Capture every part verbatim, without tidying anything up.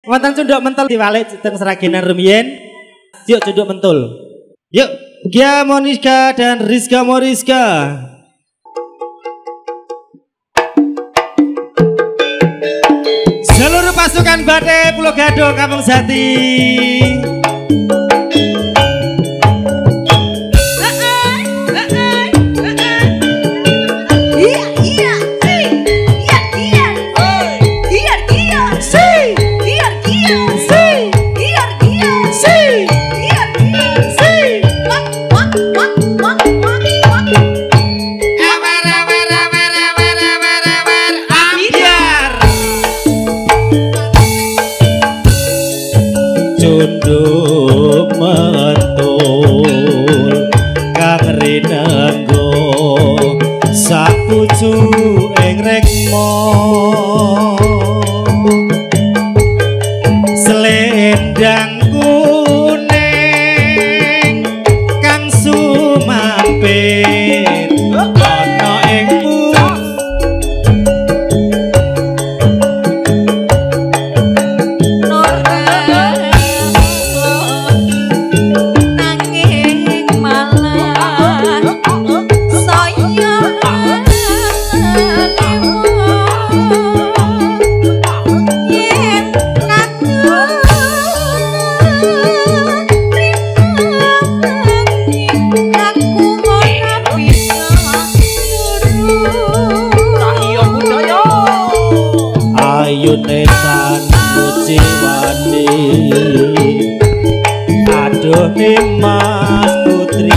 Wonten cunduk mentul diwalik teng Seragenan rumiyin. Yuk cunduk mentul. Yuk, Gia Moniska dan Rizka Moriska. Seluruh pasukan Badai Pulau Gadung Kampung Jati. Cunduk mentul kang rinenggo sapucu ing rekmo selendang kuning kang sumampir ana ing ayunetan kuciwani aduh Mas Putri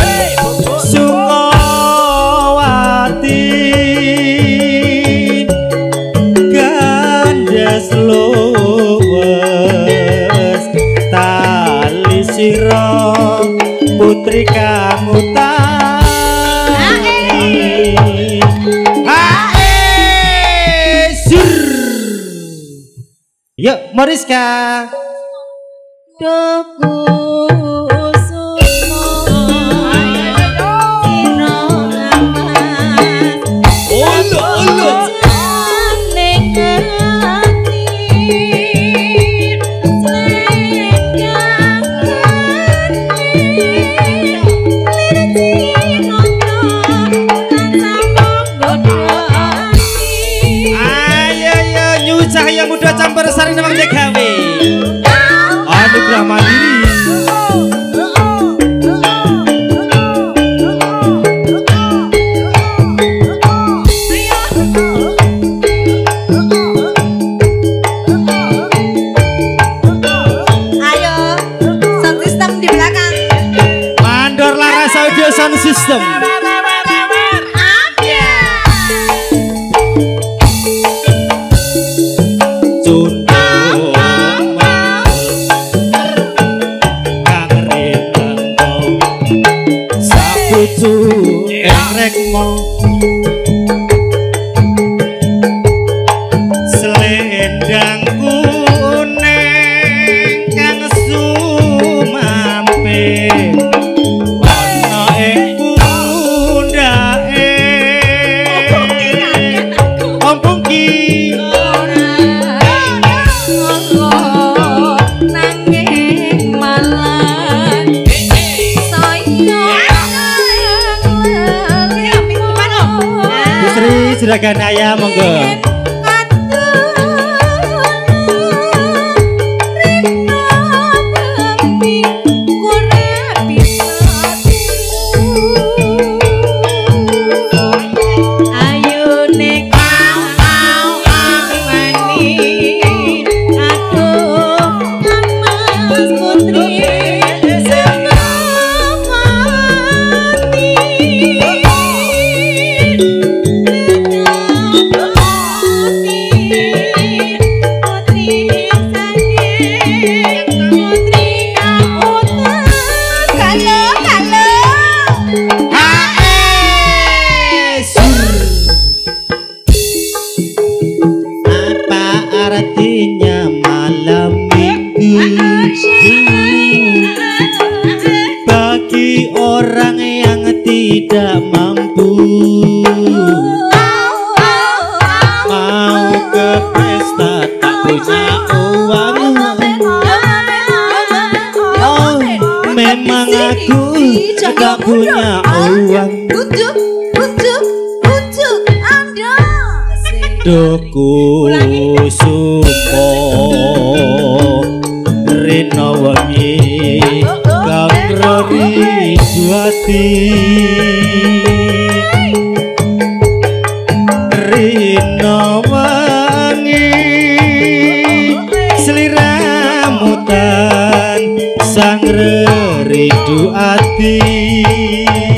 Sukawati gandes luwes tali sira putri kang utami yuk, Moriska. Doku sumo ino amas ulu ulu ning ati cahaya muda campur sari nemang degawe anugerah mandiri. ayo sound system di belakang Mandor Laras Audio Sound System. Sapucu rekmo selendang kuning kang sumampir ana ing pundhake ompong ki nanging malah Sri Juraganaya monggo. Artinya malam minggu bagi orang yang tidak mampu mau ke pesta tak punya uang Ujuk, ujuk, ujuk Anda. Duku supo rina wengi kang rindu ati rina wengi sliramu tan sang rindu ati